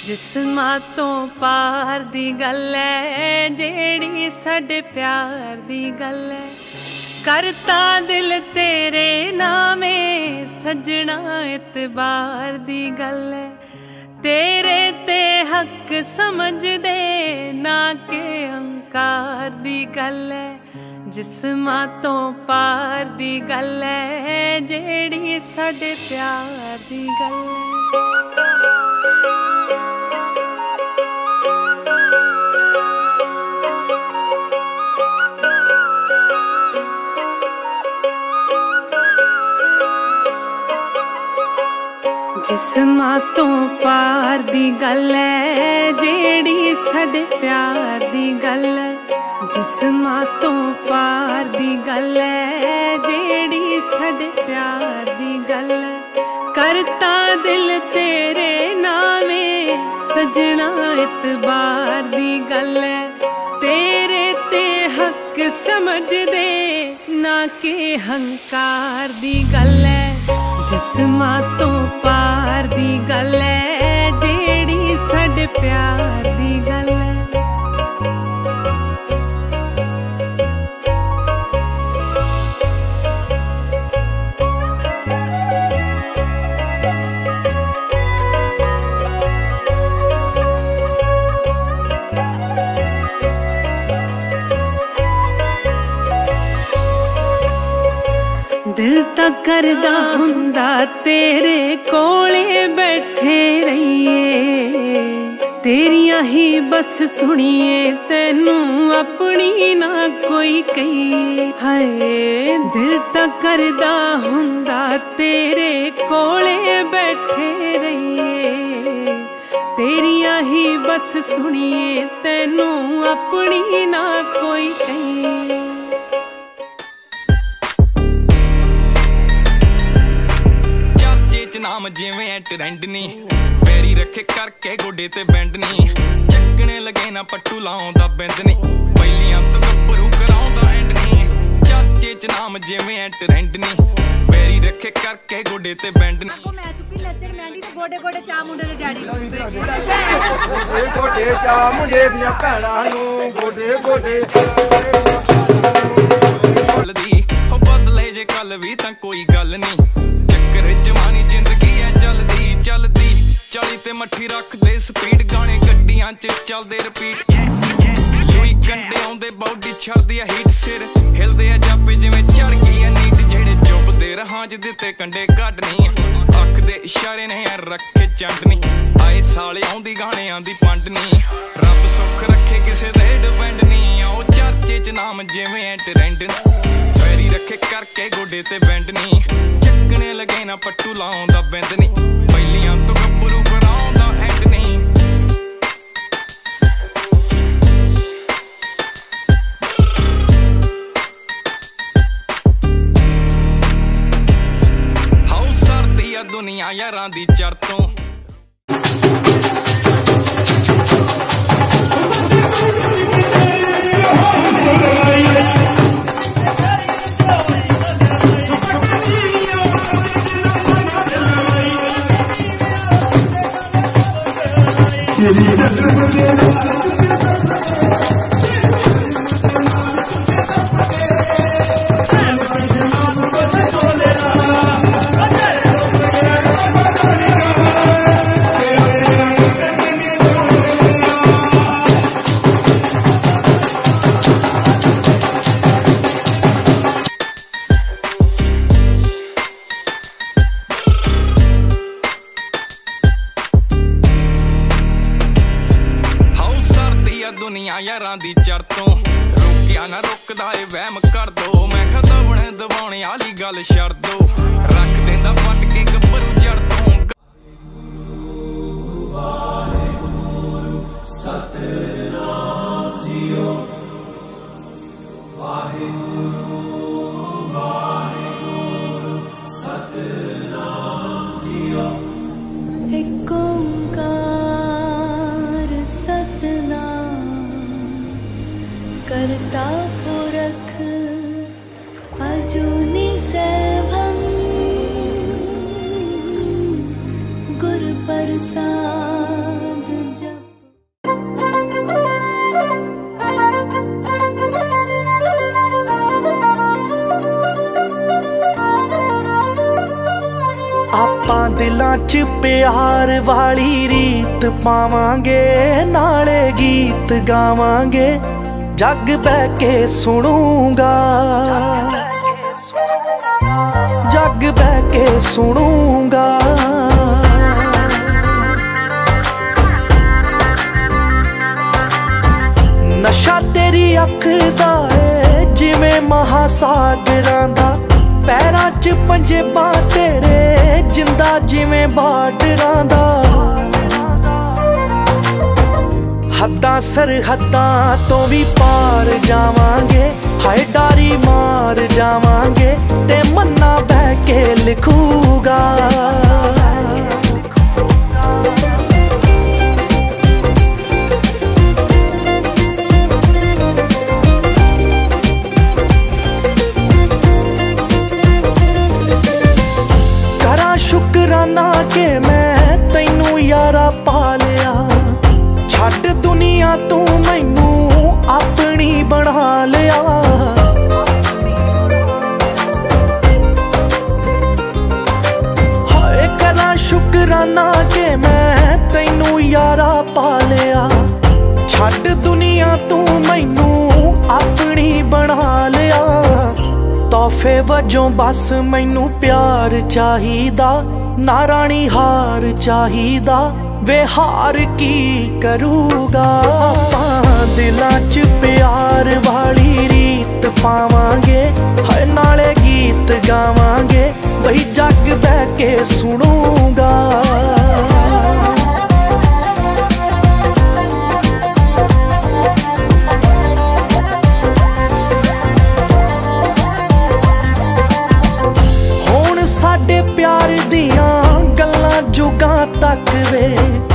जिस्मां तो पार दी गल है जेड़ी साडे प्यार दी गल है। करता दिल तेरे नामे सजना इतबार दी गल है। तेरे ते हक समझ दे ना के अहंकार दी गल है। जिस्मां तो पार दी गल है जेड़ी साडे प्यार दी गल है। जिस्मां तो पार दी गल है जेड़ी साडे प्यार दी गल है। जिस्मां तो पार दी गल है जेड़ी साडे प्यार दी गल है। करता दिल तेरे नामे सजना इतबार दी गल है। तेरे ते हक समझ दे ना के हंकार दी गल है। जिस्मां तो पार दी गल है जेड़ी साडे प्यार दी गल है। दिल तां करदा हुंदा तेरे कोले बैठे रहिए। तेरियां ही बस सुनिए तैनू अपनी ना कोई कहिए। हाय दिल तां करदा हुंदा तेरे कोले बैठे रहिए। तेरियां ही बस सुनिए तैनू अपनी ना कोई कहिए। नाम जिवें ट्रेंड नी पैरी रखे करके गोडे ते बैंड नी। चक्कने लगे ना पट्टू लाउंदा बिंद नी। पहिलियां तो गप्परू कराउंदा एंड नी। चाचे च नाम जिवें ट्रेंड नी पैरी रखे करके गोडे ते बैंड नी। मैं चुप्पी लज्जड़ मैंडी ते गोडे गोडे चा मुंडे दे डैडी। गोडे चा मुंडे दियां भैणां नूं गोडे गोडे बोलदी हो बदले जे कल भी तां कोई गल नी। चक्कर जवानी जिंदगी है चलदी चलदी चाली ते मट्ठी रख दे स्पीड। गाने गड्डियां च चलदे रिपीट। लुई कंडे आउंदे बॉडी छड़दी है हीट। सिर हिलदे आ जापे जिवें चढ़ गई है नीट। जेड़े चुभदे रहां च दित्ते कंडे कढ नी। अख दे इशारे ने रखे चंड नी। आए साले आउंदी गाने आंदी पंड नी। रब सुख रखे किसे दे डिपेंड नी। आओ चर्चे च नाम जिवें ट्रेंड पैरी रखे करके गोडे ते बैंड नी। चक्कने लगे ना पट्टू लाउंदा बिंद नी। पहिलियां तो गप्परू कराउंदा एंड नी। हाउ सरदी आ दुनिया यारां दी चढ़ तों। दुनिया यारां दी चढ़ तों। रोकिया ना रुकदा ए वहम कर दो। मैं खदवणे दबाउणे आली गल छड़ दो। रख देंदा पट के गब्बरू जड़ तों। सतनाम जियो वाहिगुरु वाहिगुरु सतनाम जियो। एक ओंकार सतनाम करता पुरख अजूनी सैभं गुर प्रसाद दिलां च प्यार वाली रीत पावांगे, नाले गीत गावांगे, जग बह के सुनूंगा, जग बह के सुनूंगा। नशा तेरी अख दा है जिवें महासागरां दा, पैरां च पंजेबां तेरे जिंदा जिवें बार्डरां दा। हद्दां सरहद्दां तो भी पार जावांगे, हाय डारी मार जावांगे, ते मन्ना बह के लिखूगा। शुकराना के मैं तैनू यारा पा लिया, छड्ड दुनिया तू मैनू अपनी बना लिया। हाय करा शुकराना के मैं तैनू यारा पा लिया, छड्ड दुनिया तू मैनू अपनी बना लिया। तोहफे वजों बस मैनू प्यार चाहिदा, ना रानी हार चाहिदा, वे हार की करूगा। आपां दिलां च प्यार वाली रीत पावांगे, हाय नाले गीत गावांगे, बही जग बह के सुनूंगा। साडे प्यार दियां गल्लां जुगां तक वे